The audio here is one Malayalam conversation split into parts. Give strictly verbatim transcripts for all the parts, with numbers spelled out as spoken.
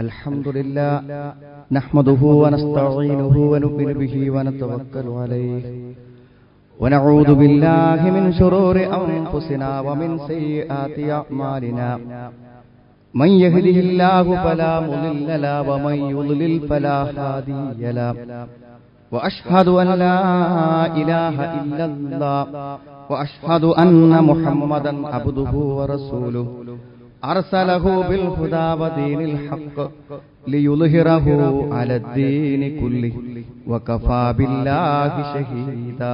الحمد لله نحمده ونستعينه ونؤمن به ونتوكل عليه ونعوذ بالله من شرور أنفسنا ومن سيئات أعمالنا من يهده الله فلا مضل له ومن يضلل فلا هادي له وأشهد أن لا إله إلا الله وأشهد أن محمدا عبده ورسوله أرسله بالهدى ودين الحق ليظهره على الدين كله وكفى بالله شهيدا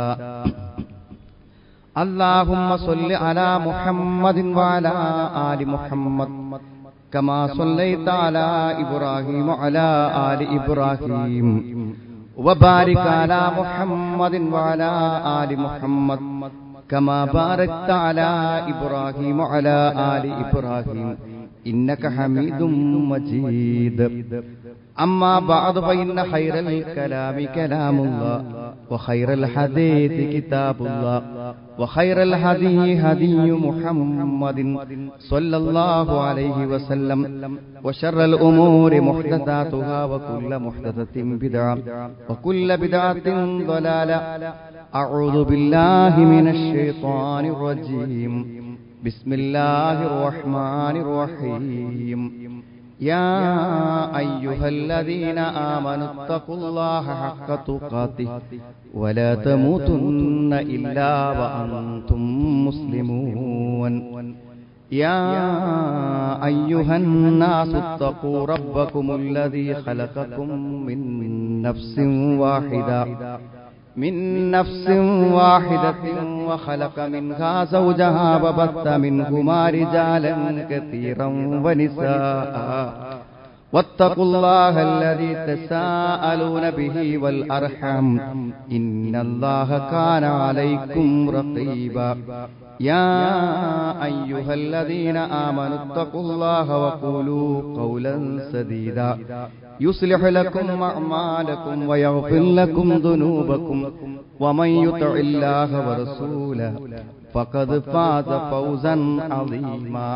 اللهم صل على محمد وعلى آل محمد كما صليت على إبراهيم وعلى آل إبراهيم وبارك على محمد وعلى آل محمد كما باركت على إبراهيم وعلى آل إبراهيم إنك حميد مجيد أما بعد فإن خير الكلام كلام الله وخير الحديث كتاب الله وخير الهدي هدي محمد صلى الله عليه وسلم وشر الأمور محدثاتها وكل محدثة بدعة وكل بدعة ضلالة أعوذ بالله من الشيطان الرجيم بسم الله الرحمن الرحيم يا أيها الذين آمنوا اتقوا الله حق تقاته ولا تموتن إلا وأنتم مسلمون يا أيها الناس اتقوا ربكم الذي خلقكم من نفس واحدة من نفس واحدة وخلق منها زوجها وبث منهما رجالا كثيرا ونساء واتقوا الله الذي تساءلون به والأرحام إن الله كان عليكم رقيبا يا أيها الذين آمنوا اتقوا الله وقولوا قولا سديدا يصلح لكم أعمالكم ويغفر لكم ذنوبكم ومن يطع الله ورسوله فقد فاز فوزا عظيما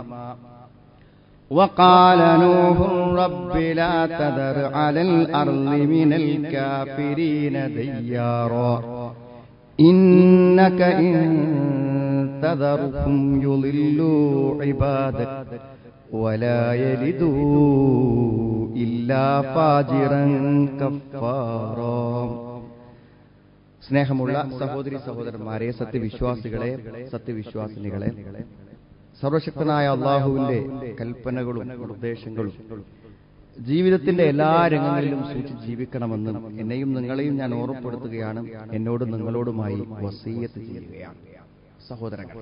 وقال نوح رب لا تذر على الأرض من الكافرين ديارا إنك إن تذرهم يضلوا عبادك ولا يلدوا إلا فاجرا كفارا. സ്നേഹമുള്ള സഹോദരി സഹോദരന്മാരെ, സത്യവിശ്വാസികളെ, സത്യവിശ്വാസിനികളെ, സർവശക്തനായ അള്ളാഹുവിന്റെ കൽപ്പനകളും നിർദ്ദേശങ്ങളും ജീവിതത്തിന്റെ എല്ലാ രംഗങ്ങളിലും സൂക്ഷിച്ച് ജീവിക്കണമെന്നും എന്നെയും നിങ്ങളെയും ഞാൻ ഓർമ്മപ്പെടുത്തുകയാണ്, എന്നോട് നിങ്ങളോടുമായി വസീയത്ത് ചെയ്യുകയാണ്. സഹോദരങ്ങൾ,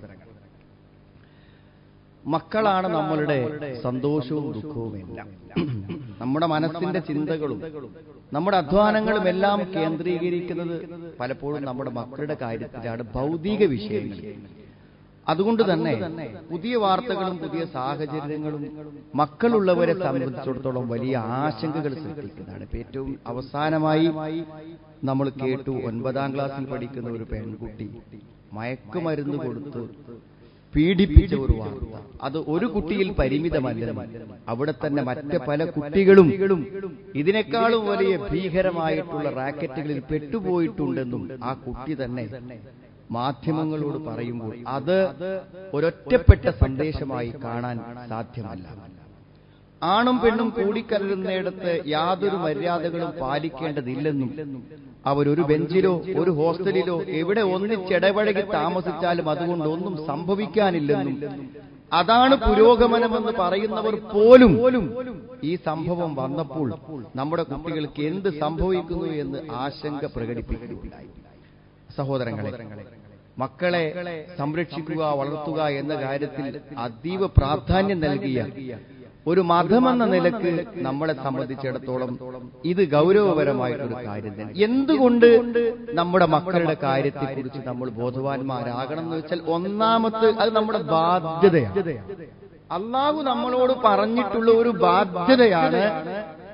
മക്കളാണ് നമ്മളുടെ സന്തോഷവും ദുഃഖവും എല്ലാം. നമ്മുടെ മനസ്സിന്റെ ചിന്തകളും നമ്മുടെ അധ്വാനങ്ങളും എല്ലാം കേന്ദ്രീകരിക്കുന്നത് പലപ്പോഴും നമ്മുടെ മക്കളുടെ കാര്യത്തിലാണ്, ഭൗതിക വിഷയങ്ങൾ. അതുകൊണ്ട് തന്നെ പുതിയ വാർത്തകളും പുതിയ സാഹചര്യങ്ങളും മക്കളുള്ളവരെ സംബന്ധിച്ചിടത്തോളം വലിയ ആശങ്കകൾ സൃഷ്ടിക്കുന്നതാണ്. ഇപ്പൊ ഏറ്റവും അവസാനമായി നമ്മൾ കേട്ടു, ഒൻപതാം ക്ലാസ്സിൽ പഠിക്കുന്ന ഒരു പെൺകുട്ടി മയക്കുമരുന്ന് കൊടുത്ത് പീഡിപ്പിച്ച ഒരു വാർത്ത. അത് ഒരു കുട്ടിയിൽ പരിമിതമല്ലെന്നും അവിടെ തന്നെ മറ്റ് പല കുട്ടികളും ഇതിനേക്കാളും വലിയ ഭീകരമായിട്ടുള്ള റാക്കറ്റുകളിൽ പെട്ടുപോയിട്ടുണ്ടെന്നും ആ കുട്ടി തന്നെ മാധ്യമങ്ങളോട് പറയുമ്പോൾ അത് ഒരൊറ്റപ്പെട്ട സന്ദേശമായി കാണാൻ സാധ്യമല്ല. ആണും പെണ്ണും കൂടിക്കലരുന്നിടത്ത് യാതൊരു മര്യാദകളും പാലിക്കേണ്ടതില്ലെന്നും അവരൊരു ബെഞ്ചിലോ ഒരു ഹോസ്റ്റലിലോ എവിടെ ഒന്നിച്ചിടപഴകി താമസിച്ചാലും അതുകൊണ്ട് ഒന്നും സംഭവിക്കാനില്ലെന്നും അതാണ് പുരോഗമനമെന്ന് പറയുന്നവർ പോലും ഈ സംഭവം വന്നപ്പോൾ നമ്മുടെ കുട്ടികൾക്ക് എന്ത് സംഭവിക്കുന്നു എന്ന് ആശങ്ക പ്രകടിപ്പിക്കുകയുണ്ടായി. സഹോദരങ്ങളെ, മക്കളെ സംരക്ഷിക്കുക, വളർത്തുക എന്ന കാര്യത്തിൽ അതീവ പ്രാധാന്യം നൽകിയ ഒരു മതമെന്ന നിലക്ക് നമ്മളെ സംബന്ധിച്ചിടത്തോളം ഇത് ഗൗരവപരമായിട്ടൊരു കാര്യം തന്നെ. എന്തുകൊണ്ട് നമ്മുടെ മക്കളുടെ കാര്യത്തെക്കുറിച്ച് നമ്മൾ ബോധവാന്മാരാകണം എന്ന് വെച്ചാൽ, ഒന്നാമത്തെ അത് നമ്മുടെ ബാധ്യതയാണ്. അള്ളാഹു നമ്മളോട് പറഞ്ഞിട്ടുള്ള ഒരു ബാധ്യതയാണ്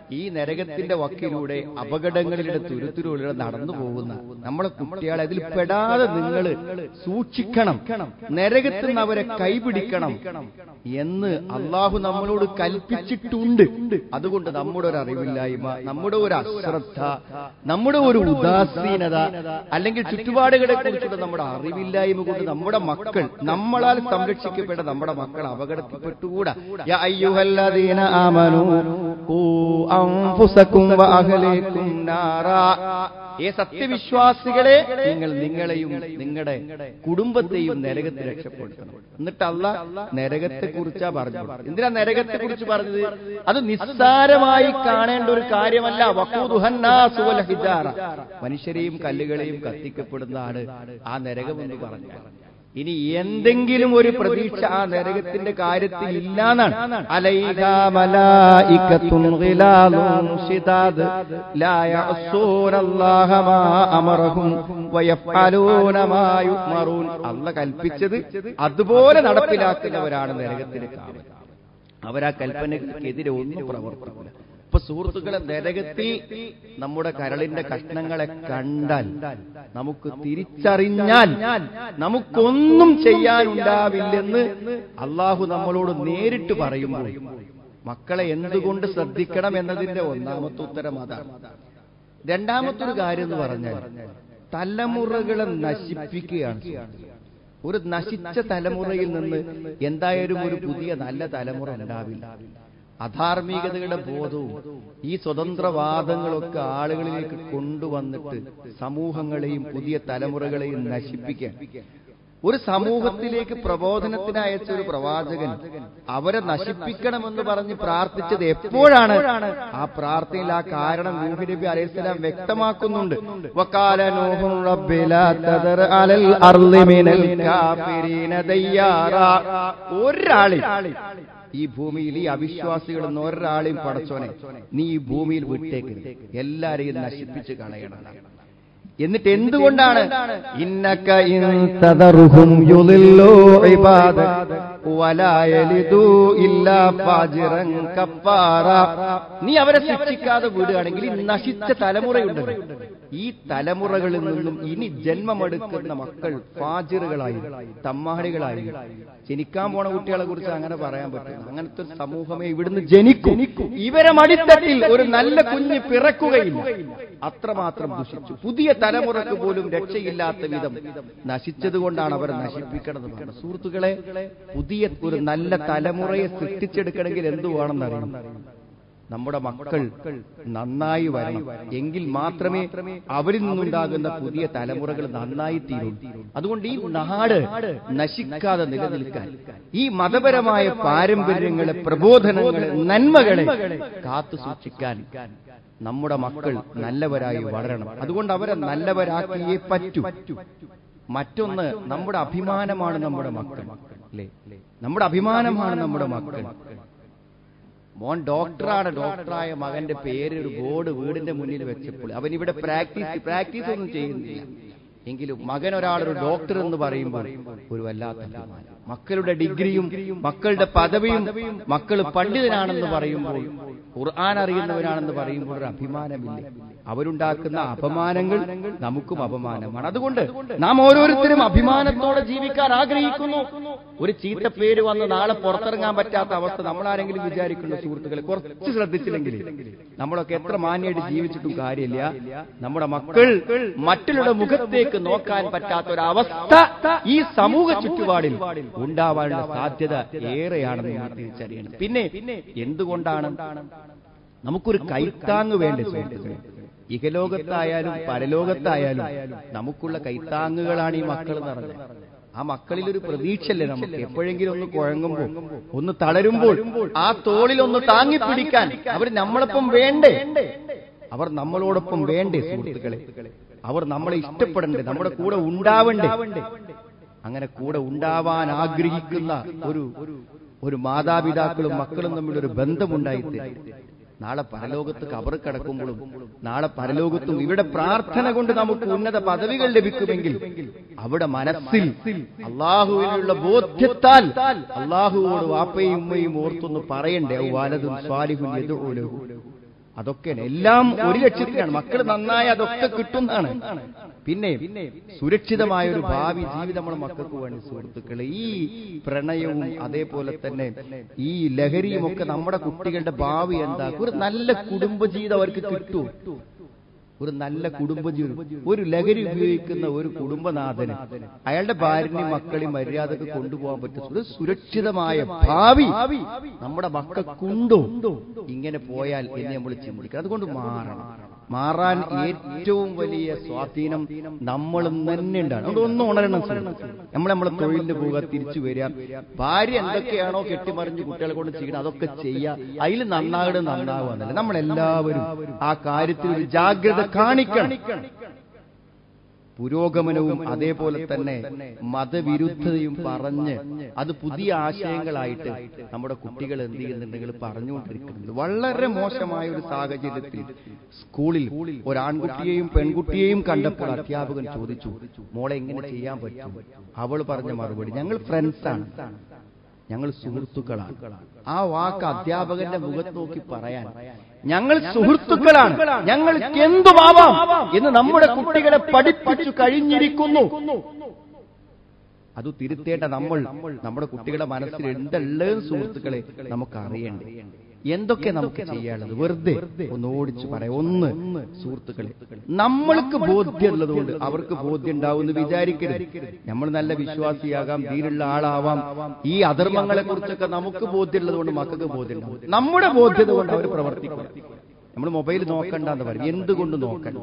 ഈ നരകത്തിന്റെ വക്കിലൂടെ അപകടങ്ങളിലൂടെ തുരുത്തുരുളിലൂടെ നടന്നു പോകുന്ന നമ്മളെ കുട്ടികളെ അതിൽ പെടാതെ നിങ്ങൾ സൂക്ഷിക്കണം, നരകത്തിൽ നിന്ന് അവരെ കൈപിടിക്കണം എന്ന് അള്ളാഹു നമ്മളോട് കൽപ്പിച്ചിട്ടുണ്ട്. അതുകൊണ്ട് നമ്മുടെ ഒരു അറിവില്ലായ്മ, നമ്മുടെ ഒരു അശ്രദ്ധ, നമ്മുടെ ഒരു ഉദാസീനത, അല്ലെങ്കിൽ ചുറ്റുപാടുകളെ കുറിച്ചുള്ള നമ്മുടെ അറിവില്ലായ്മ കൊണ്ട് നമ്മുടെ മക്കൾ, നമ്മളാൽ സംരക്ഷിക്കപ്പെട്ട നമ്മുടെ മക്കൾ അപകടത്തിൽപ്പെട്ടുകൂടാ. യാ അയ്യുഹല്ലദീന ആമനൂ ഖൂ അൻഫുസകും വഅഹ്ലീകും നാറാ. ഏ സത്യവിശ്വാസികളെ, നിങ്ങൾ നിങ്ങളെയും നിങ്ങളുടെ കുടുംബത്തെയും നരകത്തിൽ രക്ഷപ്പെടുത്തണം. എന്നിട്ട് അല്ലാഹ് നരകത്തെ കുറിച്ചാ പറഞ്ഞത്. എന്തിനാ നരകത്തെ കുറിച്ച് പറഞ്ഞത്? അത് നിസ്സാരമായി കാണേണ്ട ഒരു കാര്യമല്ല. വഖൂദുഹന്നാസു വൽ ഹിജാറ, മനുഷ്യരെയും കല്ലുകളെയും കത്തിക്കപ്പെടുന്നതാണ് ആ നരകം എന്ന് പറഞ്ഞാൽ. ഇനി എന്തെങ്കിലും ഒരു പ്രതീക്ഷ ആ നരകത്തിന്റെ കാര്യത്തിൽ ഇല്ലാന്നാണ്. അലൈഹാ മലായികത്തുൻ ഗിലാലുൻ ശിദാദ് ലാ യഅസൂനല്ലാഹ മാ അമറഹും വയഫ്അലൂന മാ യുഅ്മറൂൻ. അല്ലാഹ് കൽപ്പിച്ചത് അതുപോലെ നടപ്പിലാക്കുന്നവരാണ് നരകത്തിന് കാവൽ. അവരാ കൽപ്പനകൾക്കെതിരെ ഒന്നും പ്രവർത്തിക്കില്ല. ഇപ്പൊ സുഹൃത്തുക്കളെ, നരകത്തിൽ നമ്മുടെ കരളിന്റെ കഷ്ണങ്ങളെ കണ്ടാൽ, നമുക്ക് തിരിച്ചറിഞ്ഞാൽ നമുക്കൊന്നും ചെയ്യാനുണ്ടാവില്ലെന്ന് അള്ളാഹു നമ്മളോട് നേരിട്ട് പറയുമ്പോൾ മക്കളെ എന്തുകൊണ്ട് ശ്രദ്ധിക്കണം എന്നതിന്റെ ഒന്നാമത്തെ ഉത്തരം അതാണ്. രണ്ടാമത്തൊരു കാര്യം എന്ന് പറഞ്ഞാൽ തലമുറകളെ നശിപ്പിക്കുകയാണ്. ഒരു നശിച്ച തലമുറയിൽ നിന്ന് എന്തായാലും ഒരു പുതിയ നല്ല തലമുറ ഉണ്ടാവില്ല. അധാർമികതയുടെ ബോധവും ഈ സ്വതന്ത്രവാദങ്ങളൊക്കെ ആളുകളിലേക്ക് കൊണ്ടുവന്നിട്ട് സമൂഹങ്ങളെയും പുതിയ തലമുറകളെയും നശിപ്പിക്കാൻ ഒരു സമൂഹത്തിലേക്ക് പ്രബോധനത്തിന് അയച്ച ഒരു പ്രവാചകൻ അവരെ നശിപ്പിക്കണമെന്ന് പറഞ്ഞ് പ്രാർത്ഥിച്ചത് എപ്പോഴാണ്? ആ പ്രാർത്ഥനയിൽ ആ കാരണം നൂഹ് നബി അലൈഹിസ്സലാം വ്യക്തമാക്കുന്നുണ്ട്. വഖാല നൂഹു റബ്ബി ലാ തദർ അലൽ അർളി മിനൽ കാഫിരീന ദയ്യാറാ. ഒരാളെ ഈ ഭൂമിയിൽ, ഈ അവിശ്വാസികളെന്ന് ഒരാളെയും പടച്ചോനെ നീ ഈ ഭൂമിയിൽ വിട്ടേക്ക്, എല്ലാരെയും നശിപ്പിച്ച് കളയണം. എന്നിട്ട് എന്തുകൊണ്ടാണ്? ഇന്നക ഇൻ തദറുഹും യുളില്ലു ഇബാദക വലാ യലിദു ഇല്ലാ ഫാജിറൻ കഫാറ. നീ അവരെ ശിക്ഷിക്കാതെ വിടുകയാണെങ്കിൽ ഈ നശിച്ച തലമുറയുണ്ട്, ഈ തലമുറകളിൽ നിന്നും ഇനി ജന്മമെടുക്കുന്ന മക്കൾ ഫാജിറുകളായി, തമ്മാടികളായി. ജനിക്കാൻ പോണ കുട്ടികളെ കുറിച്ച് അങ്ങനെ പറയാൻ പറ്റില്ല. അങ്ങനത്തെ ഒരു സമൂഹമേ ഇവിടുന്ന് ജനിക്കും. ഇവരെ മടിത്തട്ടിൽ ഒരു നല്ല കുഞ്ഞ് പിറക്കുകയില്ല. അത്രമാത്രം ദുഷിച്ചു. പുതിയ തലമുറക്ക് പോലും രക്ഷയില്ലാത്ത വിധം നശിച്ചതുകൊണ്ടാണ് അവരെ നശിപ്പിക്കണമെന്ന് പറയുന്നത്. സുഹൃത്തുക്കളെ, പുതിയ ഒരു നല്ല തലമുറയെ സൃഷ്ടിച്ചെടുക്കണമെങ്കിൽ എന്തു വേണമെന്നറിയാം? നമ്മുടെ മക്കൾ നന്നായി വരണം. എങ്കിൽ മാത്രമേ അവരിൽ നിന്നുണ്ടാകുന്ന പുതിയ തലമുറകൾ നന്നായി തീരൂ. അതുകൊണ്ട് ഈ നാട് നശിക്കാതെ നിലനിൽക്കാൻ ഈ മതപരമായ പാരമ്പര്യങ്ങളെ, പ്രബോധനങ്ങളെ, നന്മകളെ കാത്തു സൂക്ഷിക്കാൻ നമ്മുടെ മക്കൾ നല്ലവരായി വളരണം. അതുകൊണ്ട് അവരെ നല്ലവരാക്കിയേ പറ്റൂ. മറ്റൊന്ന്, നമ്മുടെ അഭിമാനമാണ് നമ്മുടെ മക്കൾ. അല്ലേ? നമ്മുടെ അഭിമാനമാണ് നമ്മുടെ മക്കൾ. മോൻ ഡോക്ടറാണ്, ഡോക്ടറായ മകന്റെ പേര് ഒരു ബോർഡ് വീടിന്റെ മുന്നിൽ വെച്ചപ്പോൾ അവൻ ഇവിടെ പ്രാക്ടീസ് പ്രാക്ടീസ് ഒന്നും ചെയ്യുന്നില്ല. എങ്കിലും മകൻ ഒരാളൊരു ഡോക്ടർ എന്ന് പറയുമ്പോൾ ഒരു വല്ലാത്ത അഭിമാനം. മക്കളുടെ ഡിഗ്രിയും മക്കളുടെ പദവിയും മക്കൾ പണ്ഡിതനാണെന്ന് പറയുമ്പോൾ, ഖുർആൻ അറിയുന്നവരാണെന്ന് പറയുമ്പോൾ ഒരു അഭിമാനമില്ല. അവരുണ്ടാക്കുന്ന അപമാനങ്ങൾ നമുക്കും അപമാനമാണ്. അതുകൊണ്ട് നാം ഓരോരുത്തരും അഭിമാനത്തോടെ ജീവിക്കാൻ ആഗ്രഹിക്കുന്നു. ഒരു ചീത്ത പേര് വന്ന് നാളെ പുറത്തിറങ്ങാൻ പറ്റാത്ത അവസ്ഥ നമ്മളാരെങ്കിലും വിചാരിക്കുന്ന സുഹൃത്തുക്കളെ, കുറച്ച് ശ്രദ്ധിച്ചില്ലെങ്കിൽ നമ്മളൊക്കെ എത്ര മാന്യമായിട്ട് ജീവിച്ചിട്ടും കാര്യമില്ല. നമ്മുടെ മക്കൾ മറ്റുള്ള മുഖത്തേക്ക് നോക്കാൻ പറ്റാത്ത ഒരു അവസ്ഥ ഈ സമൂഹ ചുറ്റുപാടിൽ ഉണ്ടാവാനുള്ള സാധ്യത ഏറെയാണെന്ന് ഞാൻ തിരിച്ചറിയണം. പിന്നെ എന്തുകൊണ്ടാണ് നമുക്കൊരു കൈത്താങ് വേണ്ടേ സുഹൃത്തുക്കളെ? ഇഹലോകത്തായാലും പരലോകത്തായാലും നമുക്കുള്ള കൈത്താങ്ങുകളാണ് ഈ മക്കൾ എന്ന് പറഞ്ഞത്. ആ മക്കളിൽ ഒരു പ്രതീക്ഷയല്ലേ നമുക്ക്? എപ്പോഴെങ്കിലും ഒന്ന് കുഴങ്ങുമ്പോൾ, ഒന്ന് തളരുമ്പോൾ ആ തോളിൽ ഒന്ന് താങ്ങിപ്പിടിക്കാൻ അവർ നമ്മളൊപ്പം വേണ്ടേ? അവർ നമ്മളോടൊപ്പം വേണ്ടേ സുഹൃത്തുക്കളെ? അവർ നമ്മളെ ഇഷ്ടപ്പെടണ്ടേ? നമ്മുടെ കൂടെ ഉണ്ടാവണ്ടേ? അങ്ങനെ കൂടെ ഉണ്ടാവാൻ ആഗ്രഹിക്കുന്ന ഒരു ഒരു മാതാപിതാക്കളും മക്കളും തമ്മിലൊരു ബന്ധമുണ്ടായിത്തീരും. നാളെ പരലോകത്ത് കബർ കിടക്കുമ്പോഴും നാളെ പരലോകത്തും ഇവിടെ പ്രാർത്ഥന കൊണ്ട് നമുക്ക് ഉന്നത പദവികൾ ലഭിക്കുമെങ്കിൽ അവിടെ മനസ്സിൽ അള്ളാഹുവിനുള്ള ബോധ്യത്താൽ അള്ളാഹുവോട് വാപ്പയും ഉമ്മയും ഓർത്തൊന്ന് പറയണ്ടേ, വാലതും സ്വാലിഹുൻ യദ്ഉ ലഹു, അതൊക്കെയാണ്. എല്ലാം ഒരു ലക്ഷ്യത്തിലാണ്. മക്കൾ നന്നായി അതൊക്കെ കിട്ടുന്നതാണ്. പിന്നെ സുരക്ഷിതമായ ഒരു ഭാവി ജീവിതം നമ്മുടെ മക്കൾക്ക് വേണ്ടി സുഹൃത്തുക്കളെ, ഈ പ്രണയവും അതേപോലെ തന്നെ ഈ ലഹരിയും ഒക്കെ നമ്മുടെ കുട്ടികളുടെ ഭാവി എന്താ? ഒരു നല്ല കുടുംബജീവിതം അവർക്ക് കിട്ടും. ഒരു നല്ല കുടുംബജീവിതം. ഒരു ലഹരി ഉപയോഗിക്കുന്ന ഒരു കുടുംബനാഥന് അയാളുടെ ഭാര്യയും മക്കളെയും മര്യാദക്ക് കൊണ്ടുപോകാൻ പറ്റും. ഒരു സുരക്ഷിതമായ ഭാവി നമ്മുടെ മക്കൾക്കുണ്ടോ ഇങ്ങനെ പോയാൽ എന്ന് നമ്മൾ ചിന്തിക്കുക. അതുകൊണ്ട് മാറണം. മാറാൻ ഏറ്റവും വലിയ സ്വാധീനം നമ്മളും തന്നെ ഉണ്ടാണ്. അതുകൊണ്ട് ഒന്നും ഉണരണം. നമ്മൾ നമ്മളെ തൊഴിലിന് പോവുക, തിരിച്ചു വരിക, ഭാര്യ എന്തൊക്കെയാണോ കെട്ടിമറിഞ്ഞ് കുട്ടികളെ കൊണ്ട് ചെയ്യണം അതൊക്കെ ചെയ്യുക. അതിൽ നന്നാകണം നന്നാവുക എന്നല്ല, നമ്മളെല്ലാവരും ആ കാര്യത്തിൽ ഒരു ജാഗ്രത കാണിക്കണം. പുരോഗമനവും അതേപോലെ തന്നെ മതവിരുദ്ധതയും പറഞ്ഞ് അത് പുതിയ ആശയങ്ങളായിട്ട് നമ്മുടെ കുട്ടികൾ എന്ത് ചെയ്യുന്നുണ്ടെങ്കിൽ പറഞ്ഞുകൊണ്ടിരിക്കുന്നുണ്ട്. വളരെ മോശമായ ഒരു സാഹചര്യത്തിൽ സ്കൂളിൽ ഒരാൺകുട്ടിയെയും പെൺകുട്ടിയെയും കണ്ടപ്പോൾ അധ്യാപകൻ ചോദിച്ചു, മോളെ എങ്ങനെ ചെയ്യാൻ പറ്റും? അവൾ പറഞ്ഞ മറുപടി, ഞങ്ങൾ ഫ്രണ്ട്സാണ്, ഞങ്ങൾ സുഹൃത്തുക്കളാണ്. ആ വാക്ക് അധ്യാപകന്റെ മുഖത്ത് നോക്കി പറയാൻ, ഞങ്ങൾ സുഹൃത്തുക്കളാണ്, ഞങ്ങൾക്ക് എന്തുമാവാം എന്ന് നമ്മുടെ കുട്ടികളെ പഠിപ്പിച്ചു കഴിഞ്ഞിരിക്കുന്നു. അത് തിരുത്തേണ്ട നമ്മൾ നമ്മുടെ കുട്ടികളുടെ മനസ്സിൽ എന്തെല്ലാം സുഹൃത്തുക്കളെ നമുക്ക് അറിയണ്ടേ, എന്തൊക്കെ നമുക്ക് ചെയ്യാനുള്ളത് വെറുതെ ഒന്ന് ഓടിച്ചു പറയാം. ഒന്ന്, സുഹൃത്തുക്കളെ, നമ്മൾക്ക് ബോധ്യമുള്ളതുകൊണ്ട് അവർക്ക് ബോധ്യം ഉണ്ടാവും എന്ന് വിചാരിക്കരുത്. നമ്മൾ നല്ല വിശ്വാസിയാകാം, ദീനുള്ള ആളാവാം. ഈ അധർമ്മങ്ങളെ കുറിച്ചൊക്കെ നമുക്ക് ബോധ്യമുള്ളത് കൊണ്ട് മക്കൾക്ക് ബോധ്യം ഉണ്ടാവും. നമ്മുടെ ബോധ്യത കൊണ്ട് അവർ പ്രവർത്തിക്കും. നമ്മൾ മൊബൈൽ നോക്കണ്ടെന്ന് പറയും. എന്തുകൊണ്ട് നോക്കണം?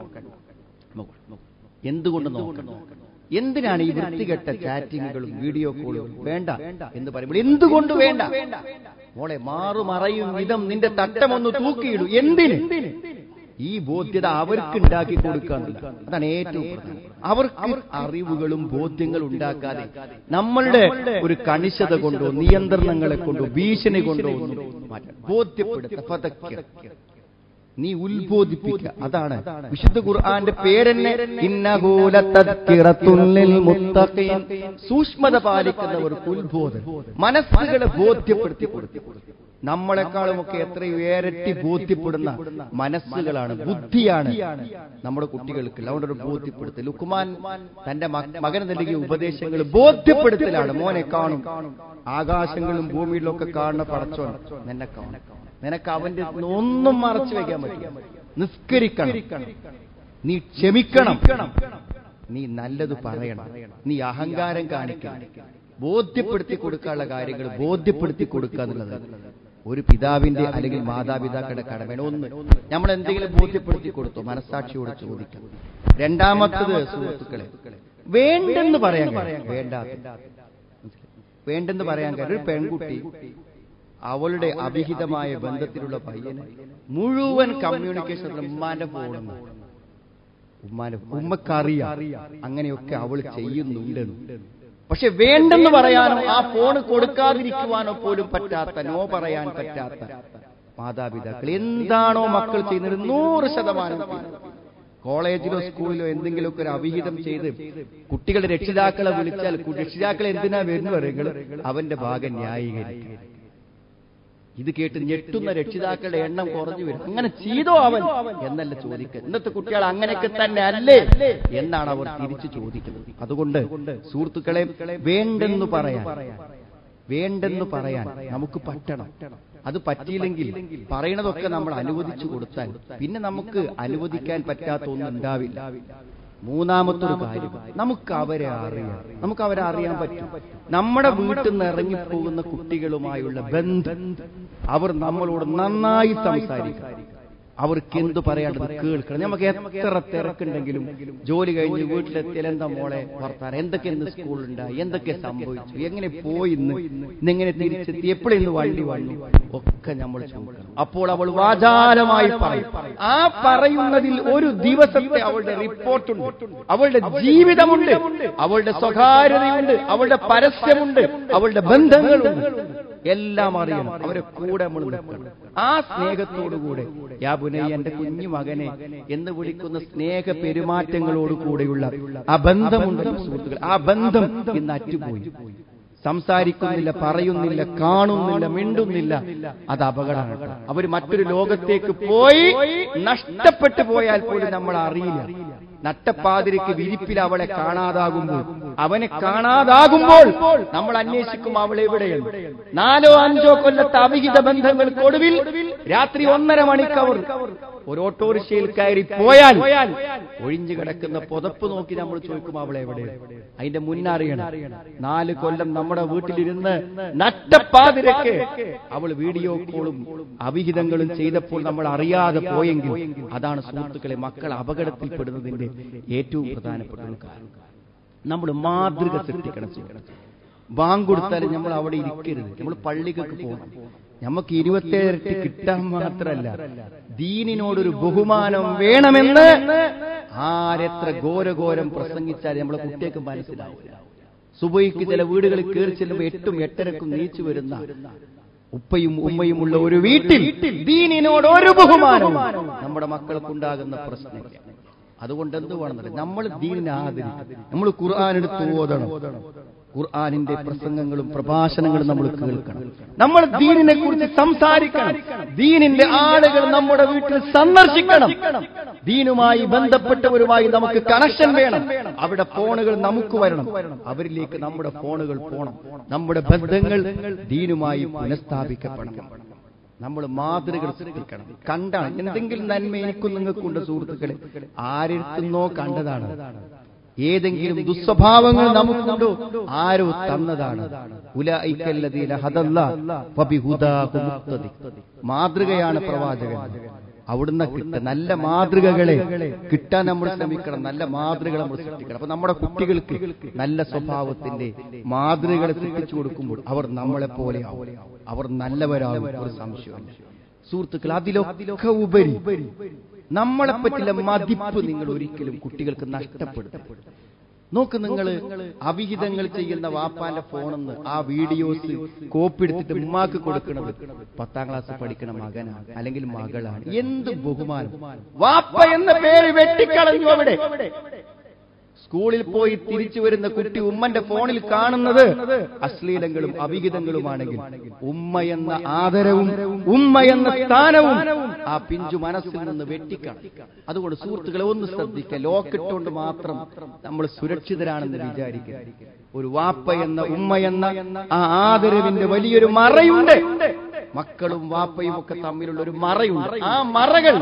എന്തുകൊണ്ട് നോക്കണം? എന്തിനാണ് ഈ വൃത്തികെട്ട ചാറ്റിങ്ങുകളും വീഡിയോ കോളുകളും വേണ്ട എന്ന് പറയുമ്പോൾ എന്തുകൊണ്ട് വേണ്ട? മോളെ, മാറുമറയും വിധം നിന്റെ തട്ടമൊന്ന് തൂക്കിയിടും. എന്തിന്? ഈ ബോധ്യത അവർക്ക് ഉണ്ടാക്കി കൊടുക്കാന്നില്ല. അതാണ് ഏറ്റവും പ്രധാനം. അവർക്ക് അറിവുകളും ബോധ്യങ്ങളും ഉണ്ടാക്കാതെ നമ്മളുടെ ഒരു കണിശത കൊണ്ടോ നിയന്ത്രണങ്ങളെ കൊണ്ടോ ഭീഷണി കൊണ്ടോ ഒന്നും മാറ്റാൻ ബോധ്യപ്പെടുത്ത നീ ഉത്ബോധിപ്പിക്കുക. അതാണ് വിശുദ്ധ ഖുർആന്റെ പേരെന്നെ ഇന്നഹു ലതദ്കിറത്തുൻ ലിൽ മുത്തഖീൻ. സൂക്ഷ്മത പാലിക്കുന്നവർക്ക് ഉത്ബോധനം, മനസ്സുകളെ ബോധ്യപ്പെടുത്തി കൊടുക്കും. നമ്മളെക്കാളുമൊക്കെ എത്രയോ ഇരട്ടി ബോധ്യപ്പെടുന്ന മനസ്സുകളാണ്, ബുദ്ധിയാണ് നമ്മുടെ കുട്ടികൾക്ക്. അതുകൊണ്ടൊരു ബോധ്യപ്പെടുത്തൽ. ലുക്മാൻ തന്റെ മകന് നൽകിയ ഉപദേശങ്ങൾ ബോധ്യപ്പെടുത്തലാണ്. മോനെ കാണും, ആകാശങ്ങളും ഭൂമിയിലും ഒക്കെ കാണുന്ന പടച്ചോൻ നിന്നെ കാണും. നിനക്ക് അവന്റെ ഒന്നും മറച്ചു വെക്കാൻ പറ്റില്ല. നിസ്കരിക്കണം, നീ ക്ഷമിക്കണം, നീ നല്ലത് പറയണം, നീ അഹങ്കാരം കാണിക്കണം. ബോധ്യപ്പെടുത്തി കൊടുക്കാനുള്ള കാര്യങ്ങൾ ബോധ്യപ്പെടുത്തി കൊടുക്കുക എന്നുള്ളത് ഒരു പിതാവിന്റെ അല്ലെങ്കിൽ മാതാപിതാക്കളുടെ കടമയാണ്. ഒന്ന്, നമ്മൾ എന്തെങ്കിലും ബോധ്യപ്പെടുത്തി കൊടുത്തോ മനസ്സാക്ഷിയോട് ചോദിക്കാം. രണ്ടാമത്തത്, സുഹൃത്തുക്കളെ, വേണ്ടെന്ന് പറയാൻ വേണ്ട വേണ്ടെന്ന് പറയാൻ കാര്യം ഒരു പെൺകുട്ടി അവളുടെ അവിഹിതമായ ബന്ധത്തിലുള്ള പയ്യന് മുഴുവൻ കമ്മ്യൂണിക്കേഷൻ ഉമ്മാന്റെ ഫോണെന്ന് ഉമ്മാന്റെ ഉമ്മക്കറിയാം അങ്ങനെയൊക്കെ അവൾ ചെയ്യുന്നുണ്ടെന്ന്. പക്ഷെ വേണ്ടെന്ന് പറയാനോ ആ ഫോണ് കൊടുക്കാതിരിക്കുവാനോ പോലും പറ്റാത്ത, നോ പറയാൻ പറ്റാത്ത മാതാപിതാക്കൾ എന്താണോ മക്കൾ ചെയ്യുന്നത് നൂറ് ശതമാനം കോളേജിലോ സ്കൂളിലോ എന്തെങ്കിലുമൊക്കെ ഒരു അവിഹിതം ചെയ്ത് കുട്ടികളുടെ രക്ഷിതാക്കളെ വിളിച്ചാൽ രക്ഷിതാക്കൾ എന്തിനാ വരുന്നു പറയുന്നത് അവന്റെ ഭാഗം ന്യായീകരിക്കും. ഇത് കേട്ട് ഞെട്ടുന്ന രക്ഷിതാക്കളുടെ എണ്ണം കുറഞ്ഞു വരും. അങ്ങനെ ചെയ്തോ അവൻ എന്നല്ല ചോദിക്കുക. ഇന്നത്തെ കുട്ടികൾ അങ്ങനെയൊക്കെ തന്നെ അല്ലേ എന്നാണ് അവർ തിരിച്ചു ചോദിക്കുന്നത്. അതുകൊണ്ട് സുഹൃത്തുക്കളെ, വേണ്ടെന്ന് പറയാൻ വേണ്ടെന്ന് പറയാൻ നമുക്ക് പറ്റണം. അത് പറ്റിയില്ലെങ്കിൽ പറയണതൊക്കെ നമ്മൾ അനുവദിച്ചു കൊടുത്താൽ പിന്നെ നമുക്ക് അനുവദിക്കാൻ പറ്റാത്ത ഒന്നും ഉണ്ടാവില്ല. മൂന്നാമത്തൊരു കാര്യം, നമുക്ക് അവരെ അറിയാം, നമുക്ക് അവരെ അറിയാൻ പറ്റും. നമ്മുടെ വീട്ടിൽ നിന്ന് ഇറങ്ങിപ്പോകുന്ന കുട്ടികളുമായുള്ള ബന്ധം, അവർ നമ്മളോട് നന്നായി സംസാരിക്കും, അവർക്ക് എന്തു പറയാണ്ടത് കേൾക്കണം. നമുക്ക് എത്ര തിരക്കുണ്ടെങ്കിലും ജോലി കഴിഞ്ഞ് വീട്ടിലെത്തിയാൽ എന്താ മോളെ വർത്താനം, എന്തൊക്കെ ഇന്ന് സ്കൂളുണ്ടായി, എന്തൊക്കെ സംഭവിച്ചു, എങ്ങനെ പോയി, ഇന്ന് ഇന്നെങ്ങനെ തിരിച്ചെത്തി, എപ്പോഴെന്ന് വണ്ടി വന്നു, ഒക്കെ നമ്മൾ ചോദിക്കണം. അപ്പോൾ അവൾ വാചാലമായി പറയും. ആ പറയുന്നതിൽ ഒരു ദിവസത്തെ അവളുടെ റിപ്പോർട്ടുണ്ട്, അവളുടെ ജീവിതമുണ്ട്, അവളുടെ സ്വകാര്യതയുണ്ട്, അവളുടെ പരസ്യമുണ്ട്, അവളുടെ ബന്ധങ്ങളുണ്ട്, എല്ലാം അറിയണം. അവരെ കൂടെ നമ്മൾ നിൽക്കണം. ആ സ്നേഹത്തോടുകൂടെ യാ ബുനയ്യ, എന്റെ കുഞ്ഞു മകനെ എന്ന് വിളിക്കുന്ന സ്നേഹ പെരുമാറ്റങ്ങളോടുകൂടെയുള്ള ആ ബന്ധമുണ്ട് സുഹൃത്തുക്കൾ. ആ ബന്ധം ഇന്ന് അറ്റുപോയി. സംസാരിക്കുന്നില്ല, പറയുന്നില്ല, കാണുന്നില്ല, മിണ്ടുന്നില്ല. അത് അപകടമാണ്. അവർ മറ്റൊരു ലോകത്തേക്ക് പോയി നഷ്ടപ്പെട്ടു പോയാൽ പോലും നമ്മൾ അറിയില്ല. നട്ടപ്പാതിരിക്ക് വിരിപ്പിൽ അവളെ കാണാതാകുമ്പോൾ, അവനെ കാണാതാകുമ്പോൾ നമ്മൾ അന്വേഷിക്കും അവൾ എവിടെയാണ്. നാലോ അഞ്ചോ കൊല്ലത്തെ അവിഹിത ബന്ധങ്ങൾക്കൊടുവിൽ രാത്രി ഒന്നര മണിക്ക് അവർ ഒരു ഓട്ടോറിക്ഷയിൽ കയറി പോയാൽ ഒഴിഞ്ഞു കിടക്കുന്ന പുതപ്പ് നോക്കി നമ്മൾ ചോദിക്കും അവൾ എവിടെയാണ്. അതിന്റെ മുന്നറിയണം. നാല് കൊല്ലം നമ്മുടെ വീട്ടിലിരുന്ന് നട്ടപ്പാതിരക്ക് അവൾ വീഡിയോ കോളും അവിഹിതങ്ങളും ചെയ്തപ്പോൾ നമ്മൾ അറിയാതെ പോയെങ്കിൽ അതാണ് സുഹൃത്തുക്കളെ മക്കൾ അപകടത്തിൽപ്പെടുന്നതിന്റെ ഏറ്റവും പ്രധാനപ്പെട്ട ഒരു കാരണം. നമ്മൾ മാതൃക സൃഷ്ടിക്കണം. ബാങ്ക് കൊടുത്താലും നമ്മൾ അവിടെ ഇരിക്കരുത്. നമ്മൾ പള്ളിക്കൊക്കെ പോകണം. നമുക്ക് ഇരുപത്തേഴ് ഇരട്ടി കിട്ടാൻ മാത്രമല്ല, ദീനിനോടൊരു ബഹുമാനം വേണമെന്ന് ആരെത്ര ഘോരഘോരം പ്രസംഗിച്ചാൽ നമ്മളെ കുട്ടികൾക്ക് മനസ്സിലാവില്ല. സുബഹിക്ക് ചില വീടുകളിൽ കയറി ചെല്ലുമ്പോൾ എട്ടും എട്ടരക്കും നീച്ചു വരുന്ന ഉപ്പയും ഉമ്മയുമുള്ള ഒരു വീട്ടിൽ ദീനിനോട് ഒരു ബഹുമാനം നമ്മുടെ മക്കൾക്കുണ്ടാകുന്ന പ്രശ്നമില്ല. അതുകൊണ്ട് എന്ത് വേണമെന്നറിയാം, നമ്മൾ ദീനിനെ ആദരിക്കും. നമ്മൾ ഖുർആൻ എടുത്ത് ഓതണം. ഖുർആനിന്റെ പ്രസംഗങ്ങളും പ്രഭാഷണങ്ങളും നമ്മൾ കേൾക്കണം. നമ്മൾ ദീനിനെ കുറിച്ച് സംസാരിക്കണം. ദീനിന്റെ ആളുകൾ നമ്മുടെ വീട്ടിൽ സന്ദർശിക്കണം. ദീനുമായി ബന്ധപ്പെട്ടവരുമായി നമുക്ക് കണക്ഷൻ വേണം. അവിടെ ഫോണുകൾ നമുക്ക് വരണം. അവരിലേക്ക് നമ്മുടെ ഫോണുകൾ പോകണം. നമ്മുടെ ബന്ധങ്ങൾ ദീനുമായി പുനഃസ്ഥാപിക്കപ്പെടണം. നമ്മൾ മാതൃകൾ സൃഷ്ടിക്കണം. കണ്ടാണ് എന്തെങ്കിലും നന്മ എനിക്കും നിങ്ങൾക്കുണ്ട് സുഹൃത്തുക്കളെ, ആരെടുത്തുന്നോ കണ്ടതാണ്. ഏതെങ്കിലും ദുസ്വഭാവങ്ങൾ നമുക്കുണ്ടോ, ആരോ തന്നതാണ്. ഉലൈകല്ലദീന ഹദല്ലാഹു ഫബിഹുദാഹു മുഖ്തദി. മാതൃകയാണ് പ്രവാചകൻ. അവിടുന്ന് കിട്ട നല്ല മാതൃകകളെ കിട്ടാൻ നമ്മൾ ശ്രമിക്കണം. നല്ല മാതൃകൾ നമ്മൾ സൃഷ്ടിക്കണം. അപ്പൊ നമ്മുടെ കുട്ടികൾക്ക് നല്ല സ്വഭാവത്തിന്റെ മാതൃകകളെ സൃഷ്ടിച്ചു കൊടുക്കുമ്പോൾ അവർ നമ്മളെ പോലെയാവും, അവർ നല്ലവരാകും, ഒരു സംശയമില്ല. സുഹൃത്തുക്കൾ, അതിലൊക്കെ ഉപരി നമ്മളെ പറ്റിയുള്ള മതിപ്പ് നിങ്ങൾ ഒരിക്കലും കുട്ടികൾക്ക് നഷ്ടപ്പെടുത്തും. നോക്ക്, നിങ്ങൾ അവിഹിതങ്ങൾ ചെയ്യുന്ന വാപ്പാന്റെ ഫോണെന്ന് ആ വീഡിയോസ് കോപ്പി എടുത്തിട്ട് ഉമ്മാക്ക് കൊടുക്കുന്നത് പത്താം ക്ലാസ് പഠിക്കണ മകനാണ് അല്ലെങ്കിൽ മകളാണ്. എന്ത് ബഹുമാനം! വാപ്പ എന്ന പേര് വെട്ടിക്കളഞ്ഞു അവിടെ. സ്കൂളിൽ പോയി തിരിച്ചു വരുന്ന കുട്ടി ഉമ്മന്റെ ഫോണിൽ കാണുന്നത് അശ്ലീലങ്ങളും അവിഹിതങ്ങളുമാണെങ്കിൽ ഉമ്മ എന്ന ആദരവും ഉമ്മ എന്ന സ്ഥാനവും ആ പിഞ്ചു മനസ്സിൽ നിന്ന് വെട്ടിക്കണം. അതുകൊണ്ട് സുഹൃത്തുക്കളെ ഒന്ന് ശ്രദ്ധിക്കുക. ലോക്കിട്ടുകൊണ്ട് മാത്രം നമ്മൾ സുരക്ഷിതരാണെന്ന് വിചാരിക്കുക. ഒരു വാപ്പ എന്ന ഉമ്മ എന്ന ആ ആദരവിന്റെ വലിയൊരു മറയുണ്ട്. മക്കളും വാപ്പയും ഒക്കെ തമ്മിലുള്ള ഒരു മറയുണ്ട്. ആ മറകൾ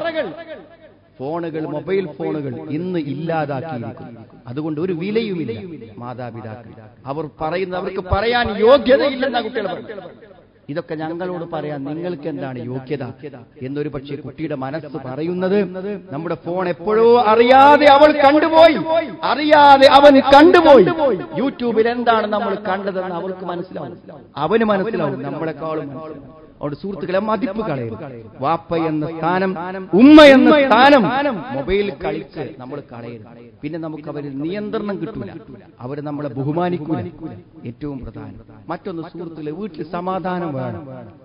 ഫോണുകൾ, മൊബൈൽ ഫോണുകൾ ഇന്ന് ഇല്ലാതാക്കിയിരിക്കുന്നു. അതുകൊണ്ട് ഒരു വിലയുമില്ല മാതാപിതാക്കൾ. അവർ പറയുന്ന അവർക്ക് പറയാൻ യോഗ്യതയില്ലെന്ന കുട്ടികൾ പറയും. ഇതൊക്കെ ഞങ്ങളോട് പറയാൻ നിങ്ങൾക്ക് എന്താണ് യോഗ്യത എന്നൊരു പക്ഷേ കുട്ടിയുടെ മനസ്സ് പറയുന്നത്. നമ്മുടെ ഫോൺ എപ്പോഴോ അറിയാതെ അവൾ കണ്ടുപോയി, അറിയാതെ അവൻ കണ്ടുപോയി. യൂട്യൂബിൽ എന്താണ് നമ്മൾ കണ്ടതെന്ന് അവൾക്ക് മനസ്സിലാവും, അവന് മനസ്സിലാവും, നമ്മളെക്കാളും മനസ്സിലാവും. അവിടെ സുഹൃത്തുക്കളെ മതിപ്പ് കളയും. വാപ്പ എന്ന സ്ഥാനം, ഉമ്മ എന്ന സ്ഥാനം മൊബൈൽ കളിച്ച് നമ്മൾ കളയരുത്. പിന്നെ നമുക്ക് അവരിൽ നിയന്ത്രണം കിട്ടൂല, അവര് നമ്മളെ ബഹുമാനിക്കൂല. ഏറ്റവും പ്രധാനം മറ്റൊന്ന് സുഹൃത്തുക്കളെ, വീട്ടിൽ സമാധാനം വേണം.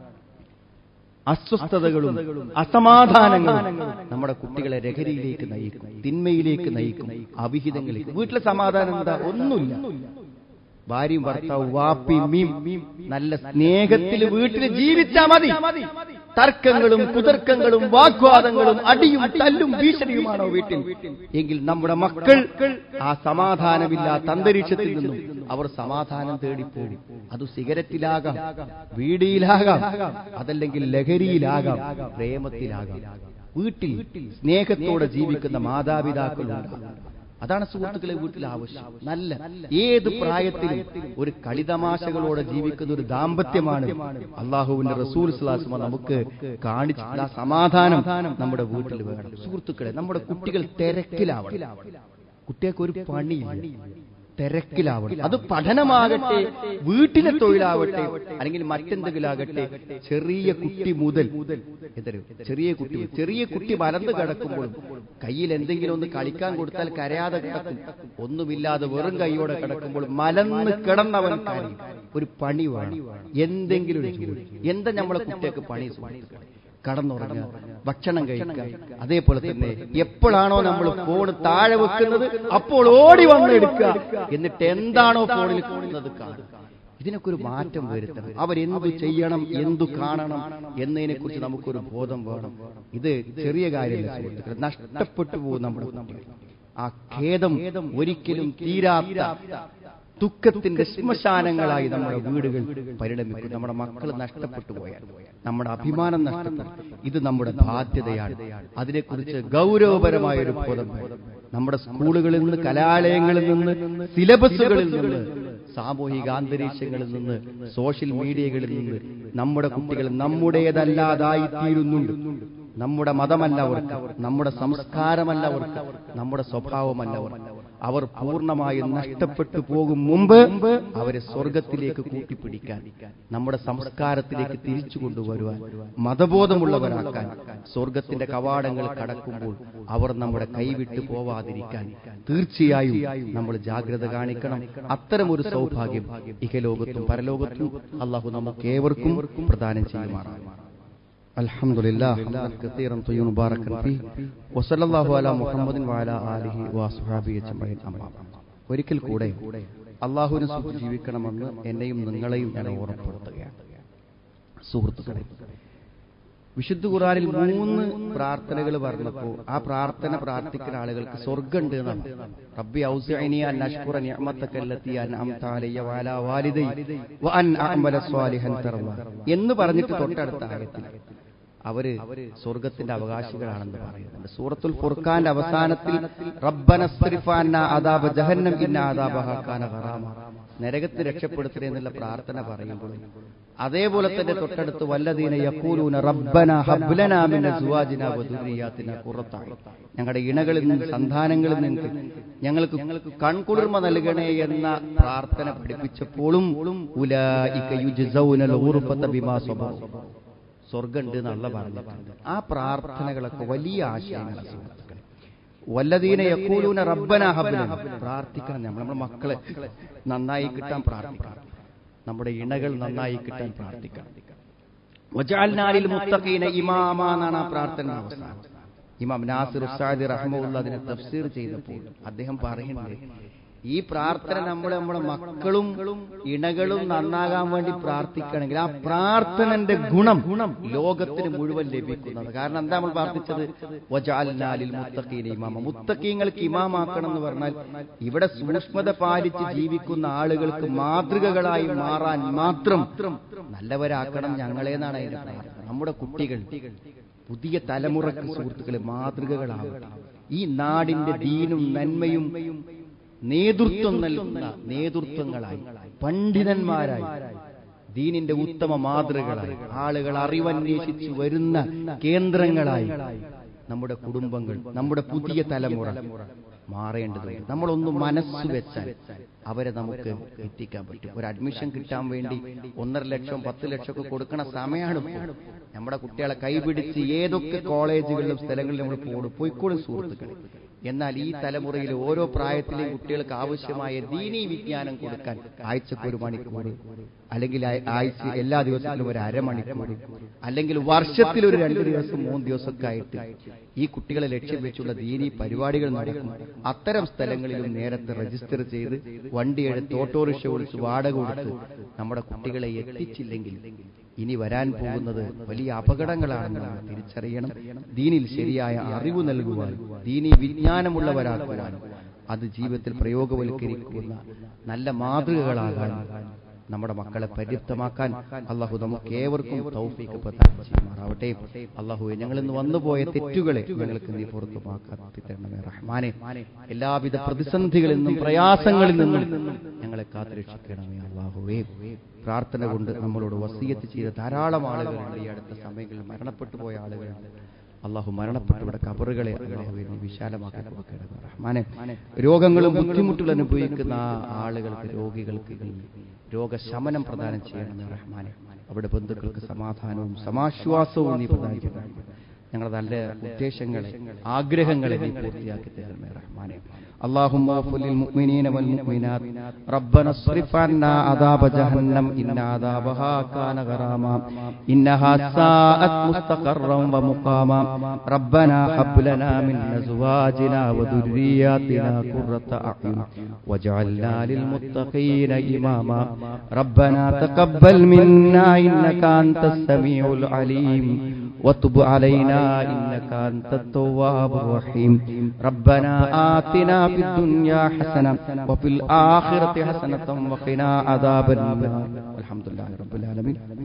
അസ്വസ്ഥതകളും അസമാധാനങ്ങളും നമ്മുടെ കുട്ടികളെ ലഹരിയിലേക്ക് നയിക്കും, തിന്മയിലേക്ക് നയിക്കും, അവിഹിതങ്ങളിലേക്ക്. വീട്ടിലെ സമാധാനം എന്താ? ഒന്നുമില്ല. ഭാര്യയും ഭർത്താവും വാപ്പിയും മീം നല്ല സ്നേഹത്തിൽ വീട്ടിൽ ജീവിച്ചാൽ മതി. തർക്കങ്ങളും കുതർക്കങ്ങളും വാഗ്വാദങ്ങളും അടിയും തല്ലും ഭീഷണിയുമാണോ വീട്ടിൽ എങ്കിൽ നമ്മുടെ മക്കൾ ആ സമാധാനമില്ലാത്ത അന്തരീക്ഷത്തിൽ നിന്നും അവർ സമാധാനം തേടിപ്പോകും. അത് സിഗരറ്റിലാകാം, വീടിയിലാകാം, അതല്ലെങ്കിൽ ലഹരിയിലാകാം, പ്രേമത്തിലാകാം. വീട്ടിൽ സ്നേഹത്തോടെ ജീവിക്കുന്ന മാതാപിതാക്കളുണ്ട്. അതാണ് സുഹൃത്തുക്കളെ വീട്ടിൽ ആവശ്യം. നല്ല ഏത് പ്രായത്തിലും ഒരു കളിതമാശകളോടെ ജീവിക്കുന്ന ഒരു ദാമ്പത്യമാണ് അള്ളാഹുവിന്റെ റസൂൽ സ്വല്ലല്ലാഹു അലൈഹി വസല്ലം നമുക്ക് കാണിച്ചിട്ടുള്ള സമാധാനം നമ്മുടെ വീട്ടിൽ വേണം. സുഹൃത്തുക്കളെ, നമ്മുടെ കുട്ടികൾ തിരക്കിലാവണം. കുട്ടികൾക്ക് ഒരു പണിയില്ല, തിരക്കിലാവണം. അത് പഠനമാകട്ടെ, വീട്ടിലെ തൊഴിലാവട്ടെ, അല്ലെങ്കിൽ മറ്റെന്തെങ്കിലും ആകട്ടെ. ചെറിയ കുട്ടി മുതൽ എന്തോ ചെറിയ കുട്ടി ചെറിയ കുട്ടി വലந்து കിടക്കുമ്പോഴും കയ്യിൽ എന്തെങ്കിലും ഒന്ന് കളിക്കാൻ കൊടുത്താൽ കരയാതെ കിടക്കും. ഒന്നുമില്ലാതെ വെറും കൈയോടെ കിടക്കുമ്പോൾ മലന്ന് കിടന്നവൻ കാര്യം. ഒരു പണി വേണം, എന്തെങ്കിലും ഒരു ജോലി. എന്താ നമ്മളെ കുട്ടിയൊക്കെ പണി? കടന്നുറങ്ങുക, ഭക്ഷണം കഴിക്കുക. അതേപോലെ തന്നെ എപ്പോഴാണോ നമ്മൾ ഫോൺ താഴെ വെക്കുന്നത് അപ്പോൾ ഓടി വന്നെടുക്കുക. എന്നിട്ട് എന്താണോ ഫോണിൽ കാണുന്നത് കാണുക. ഇതിനൊക്കെ ഒരു മാറ്റം വരുത്തണം. അവരെന്തു ചെയ്യണം, എന്തു കാണണം എന്നതിനെക്കുറിച്ച് നമുക്കൊരു ബോധം വേണം. ഇത് ചെറിയ കാര്യമല്ല സുഹൃത്തുക്കളെ, നഷ്ടപ്പെട്ടു പോകും നമ്മുടെ കുട്ടികൾ. ആ ഖേദം ഒരിക്കലും തീരാത്ത ദുഃഖത്തിന്റെ ശ്മശാനങ്ങളായി നമ്മുടെ വീടുകൾ പരിണമിക്കും. നമ്മുടെ മക്കൾ നഷ്ടപ്പെട്ടു പോയാൽ നമ്മുടെ അഭിമാനം നഷ്ടപ്പെടും. ഇത് നമ്മുടെ ബാധ്യതയാണ്. അതിനെക്കുറിച്ച് ഗൗരവപരമായ ഒരു ബോധം വേണം. നമ്മുടെ സ്കൂളുകളിൽ നിന്ന്, കലാലയങ്ങളിൽ നിന്ന്, സിലബസുകളിൽ നിന്ന്, സാമൂഹിക അന്തരീക്ഷങ്ങളിൽ നിന്ന്, സോഷ്യൽ മീഡിയകളിൽ നിന്ന് നമ്മുടെ കുട്ടികൾ നമ്മുടേതല്ലാതായിത്തീരുന്നുണ്ട്. നമ്മുടെ മതമല്ല അവർക്ക്, നമ്മുടെ സംസ്കാരമല്ല അവർക്ക്, നമ്മുടെ സ്വഭാവമല്ല അവർക്ക്. അവർ പൂർണ്ണമായും നഷ്ടപ്പെട്ടു പോകും മുമ്പ് അവരെ സ്വർഗത്തിലേക്ക് കൂട്ടിപ്പിടിക്കാൻ, നമ്മുടെ സംസ്കാരത്തിലേക്ക് തിരിച്ചു കൊണ്ടുവരുവാൻ, മതബോധമുള്ളവരാക്കാൻ, സ്വർഗത്തിന്റെ കവാടങ്ങൾ കടക്കുമ്പോൾ അവർ നമ്മുടെ കൈവിട്ടു പോവാതിരിക്കാൻ തീർച്ചയായും നമ്മൾ ജാഗ്രത കാണിക്കണം. അത്തരമൊരു സൗഭാഗ്യം ഇഹലോകത്തും പരലോകത്തും അല്ലാഹു നമുക്ക് ഏവർക്കും പ്രദാനം ചെയ്യുമാറാണ്. അൽഹംദുലില്ലാഹ് കസീറൻ തയ്യിബൻ മുബാറകൻ ഫീഹി വസല്ലല്ലാഹു അലാ മുഹമ്മദിൻ വഅലാ ആലിഹി വഅസ്ഹാബിഹി അജ്മഈൻ. അമ്മാ ഒരിക്കൽ കൂടെ അല്ലാഹുവിനെ സൂക്ഷിച്ച് ജീവിക്കണമെന്ന് എന്നെയും നിങ്ങളെയും ഞാൻ ഓർമ്മപ്പെടുത്തുകയാണ്. സുഹൃത്തുക്കളെ, വിശുദ്ധ ഖുർആനിൽ മൂന്ന് പ്രാർത്ഥനകൾ പറഞ്ഞപ്പോൾ ആ പ്രാർത്ഥന പ്രാർത്ഥിക്കുന്ന ആളുകൾക്ക് സ്വർഗ്ഗമുണ്ട് എന്നാണ്. റബ്ബി ഔസിഅനി അൻ അഷ്കുറ നിഅമതക അല്ലതി അൻഅംത അലയ്യ വഅലാ വാലിദൈ വഅൻ അഅമല സ്വാലിഹൻ തർളാ എന്ന് പറഞ്ഞിട്ട് തൊട്ടടുത്ത ആയത്തിൽ അവര് സ്വർഗത്തിന്റെ അവകാശികളാണെന്ന് പറയുന്നുണ്ട്. സൂറത്തുൽ ഫുർഖാന്റെ അവസാനത്തിൽ റബ്ബനസ്രിഫ് അന്നാ അദാബ ജഹന്നം ഇന്ന അദാബഹാ കാന ഗറാമ, നരകത്തെ രക്ഷപ്പെടുത്തണേ എന്നുള്ള പ്രാർത്ഥന പറയുമ്പോൾ അതേപോലെ തന്നെ തൊട്ടടുത്ത് വല്ലദീന യഖൂലൂന റബ്ബന ഹബ് ലനാ മിൻ അസ്വാജിനാ വദുരിയാതിനാ ഖുറത അയ്ൻ, ഞങ്ങളുടെ ഇണകളിൽ നിന്ന് സന്താനങ്ങളിൽ നിന്ന് ഞങ്ങൾക്ക് കൺകുളിർമ നൽകണേ എന്ന പ്രാർത്ഥന പഠിപ്പിച്ചപ്പോഴും ഉലൈക യുജ്സൗനൽ ഗുർഫത ബിമാ സബറു, സ്വർഗ്ഗമുണ്ട് എന്നുള്ള പറഞ്ഞിട്ടുണ്ട്. ആ പ്രാർത്ഥനകളൊക്കെ വലിയ ആശയങ്ങളാണ് സുഹൃത്തുക്കളെ. വല്ലദീന യഖൂലൂന റബ്ബന ഹബ് ലനാ, പ്രാർത്ഥിക്കണം. നമ്മൾ നമ്മുടെ മക്കളെ നന്നായി കിട്ടാൻ പ്രാർത്ഥിക്കണം, നമ്മുടെ ഇണകൾ നന്നായി കിട്ടാൻ പ്രാർത്ഥിക്കണം. വജഅൽനാ ലിൽ മുത്തഖീന ഇമാമാ എന്നാണ് ആ പ്രാർത്ഥന അവസാനം. ഇമാം നാസിർ ഉസ്താദി റഹ്മത്തുള്ളാഹി അതിനെ തഫ്സീർ ചെയ്തപ്പോൾ അദ്ദേഹം പറയുന്നത്, ഈ പ്രാർത്ഥന നമ്മൾ നമ്മുടെ മക്കളും ഇണകളും നന്നാകാൻ വേണ്ടി പ്രാർത്ഥിക്കണമെങ്കിൽ ആ പ്രാർത്ഥനന്റെ ഗുണം ലോകത്തിന് മുഴുവൻ ലഭിക്കുന്നത്. കാരണം എന്താ നമ്മൾ പ്രാർത്ഥിച്ചത്? വജഅൽനാ ലിൽ മുത്തഖീന ഇമാമ, മുത്തഖീങ്ങൾക്ക് ഇമാമാക്കണം എന്ന് പറഞ്ഞാൽ ഇവിടെ സൂക്ഷ്മത പാലിച്ച് ജീവിക്കുന്ന ആളുകൾക്ക് മാതൃകകളായി മാറാൻ മാത്രം നല്ലവരാക്കണം ഞങ്ങളെന്നാണ് അതിന്റെ പ്രാർത്ഥന. നമ്മുടെ കുട്ടികൾ, പുതിയ തലമുറക്ക് സുഹൃത്തുക്കളെ മാതൃകകളാവട്ടെ. ഈ നാടിന്റെ ദീനും നന്മയും നേതൃത്വം നൽകുന്ന നേതൃത്വങ്ങളായി, പണ്ഡിതന്മാരായി, ദീനിന്റെ ഉത്തമ മാതൃകളായി, ആളുകൾ അറിവന്വേഷിച്ചു വരുന്ന കേന്ദ്രങ്ങളായി നമ്മുടെ കുടുംബങ്ങൾ, നമ്മുടെ പുതിയ തലമുറ മാറേണ്ടതുണ്ട്. നമ്മളൊന്ന് മനസ്സ് വെച്ചാൽ അവരെ നമുക്ക് എത്തിക്കാൻ പറ്റും. ഒരു അഡ്മിഷൻ കിട്ടാൻ വേണ്ടി ഒന്നര ലക്ഷം പത്ത് ലക്ഷം ഒക്കെ കൊടുക്കണ സമയമാണ് ഇപ്പോൾ. നമ്മുടെ കുട്ടികളെ കൈപിടിച്ച് ഏതൊക്കെ കോളേജുകളിലും സ്ഥലങ്ങളിലും നമ്മൾ പോടും പോയിക്കോളും സുഹൃത്തുക്കളെ. എന്നാൽ ഈ തലമുറയിൽ ഓരോ പ്രായത്തിലെയും കുട്ടികൾക്ക് ആവശ്യമായ ദീനീ വിജ്ഞാനം കൊടുക്കാൻ ആഴ്ചക്ക് ഒരു മണിക്കൂർ, അല്ലെങ്കിൽ ആഴ്ച എല്ലാ ദിവസത്തിലും ഒരു അരമണിക്കൂർ, അല്ലെങ്കിൽ വർഷത്തിൽ ഒരു രണ്ട് ദിവസം മൂന്ന് ദിവസമൊക്കെ ആയിട്ട് ഈ കുട്ടികളെ ലക്ഷ്യം വെച്ചുള്ള ദീനീ പരിപാടികൾ നടക്കും. അത്തരം സ്ഥലങ്ങളിലും നേരത്തെ രജിസ്റ്റർ ചെയ്ത് വണ്ടി എടുത്ത് ഓട്ടോറിക്ഷ വിളിച്ച് വാടക കൊടുത്ത് നമ്മുടെ കുട്ടികളെ എത്തിച്ചില്ലെങ്കിൽ ഇനി വരാൻ പോകുന്നത് വലിയ അപകടങ്ങളാണെന്ന് നമ്മൾ തിരിച്ചറിയണം. ദീനിൽ ശരിയായ അറിവ് നൽകുവാൻ, ദീനീ വിജ്ഞാനമുള്ളവരാക്കുവാൻ, അത് ജീവിതത്തിൽ പ്രയോഗവൽക്കരിക്കുന്ന നല്ല മാതൃകകളാകാൻ, നമ്മുടെ മക്കളെ പര്യാപ്തമാക്കാൻ അള്ളാഹു നമുക്ക് ഏവർക്കും തൗഫീഖ് പ്രദാനം ചെയ്യുമാറാവട്ടെ. അള്ളാഹു ഞങ്ങളിൽ നിന്ന് വന്നുപോയ തെറ്റുകളെ ഞങ്ങൾക്ക് നീ പുറത്തുമാക്കി തരണമേ റഹ്മാനെ. എല്ലാവിധ പ്രതിസന്ധികളിൽ നിന്നും പ്രയാസങ്ങളിൽ നിന്നും ഞങ്ങളെ കാത്തുരക്ഷിക്കണമേ അള്ളാഹുവേ. പ്രാർത്ഥന കൊണ്ട് നമ്മളോട് വസിയത്ത് ചെയ്ത ധാരാളം ആളുകളുണ്ട്. ഈ അടുത്ത സമയങ്ങളിൽ മരണപ്പെട്ടു പോയ ആളുകളുണ്ട്. അള്ളാഹു മരണപ്പെട്ടവരുടെ കബറുകളെ അള്ളാഹുവിനെ വിശാലമാക്കി കൊടുക്കണം റഹ്മാനെ. രോഗങ്ങളും ബുദ്ധിമുട്ടുകൾ അനുഭവിക്കുന്ന ആ ആളുകൾക്ക്, രോഗികൾക്ക് രോഗശമനം പ്രദാനം ചെയ്യണം റഹ്മാനെ. അവിടെ ബന്ധുക്കൾക്ക് സമാധാനവും സമാശ്വാസവും നീ പ്രദാനം ചെയ്യണം. ഞങ്ങളുടെ നല്ല ഉദ്ദേശങ്ങളെ, ആഗ്രഹങ്ങളെ നീ പൂർത്തിയാക്കി തരണമേ റഹ്മാനെ. اللهم اغفر للمؤمنين والمؤمنات ربنا اصرف عنا عذاب جهنم إن عذابها كان غراما إنها ساءت مستقرا ومقاما ربنا هب لنا من أزواجنا وذرياتنا قرة أعين واجعلنا للمتقين إماما ربنا تقبل منا إنك أنت السميع العليم وتب علينا إنك أنت التواب الرحيم ربنا آتنا في الدنيا حسنة وفي الآخرة حسنة وقنا عذاب النار والحمد لله رب العالمين.